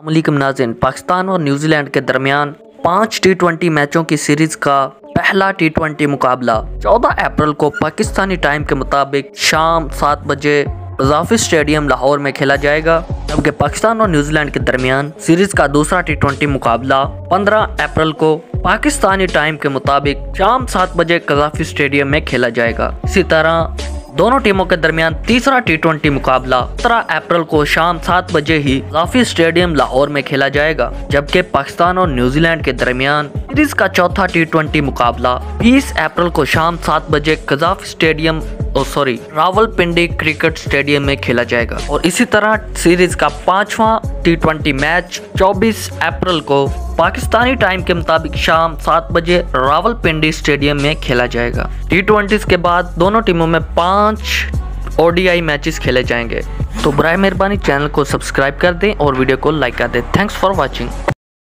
अस्सलामुअलैकुम नाज़रीन, पाकिस्तान और न्यूजीलैंड के दरमियान 5 टी20 मैचों की सीरीज का पहला टी20 मुकाबला 14 अप्रैल को पाकिस्तानी टाइम के मुताबिक शाम 7 बजे कज़ाफ़ी स्टेडियम लाहौर में खेला जाएगा। जबकि पाकिस्तान और न्यूजीलैंड के दरमियान सीरीज का दूसरा टी20 मुकाबला 15 अप्रैल को पाकिस्तानी टाइम के मुताबिक शाम 7 बजे कज़ाफ़ी स्टेडियम में खेला जाएगा। इसी तरह दोनों टीमों के दरमियान तीसरा टी20 मुकाबला 17 अप्रैल को शाम 7 बजे ही कज़ाफ़ी स्टेडियम लाहौर में खेला जाएगा। जबकि पाकिस्तान और न्यूजीलैंड के दरमियान सीरीज का चौथा टी20 मुकाबला 20 अप्रैल को शाम 7 बजे Gaddafi stadium Rawalpindi cricket stadium में खेला जाएगा। और इसी तरह सीरीज का 5वां टी20 मैच 24 अप्रैल को पाकिस्तानी टाइम के मुताबिक शाम 7 बजे रावलपिंडी स्टेडियम में खेला जाएगा। टी20 के बाद दोनों टीमों में 5 ओडीआई मैचेस खेले जाएंगे। तो बराए मेहरबानी चैनल को सब्सक्राइब कर दें और वीडियो को लाइक कर दें। Thanks for watching.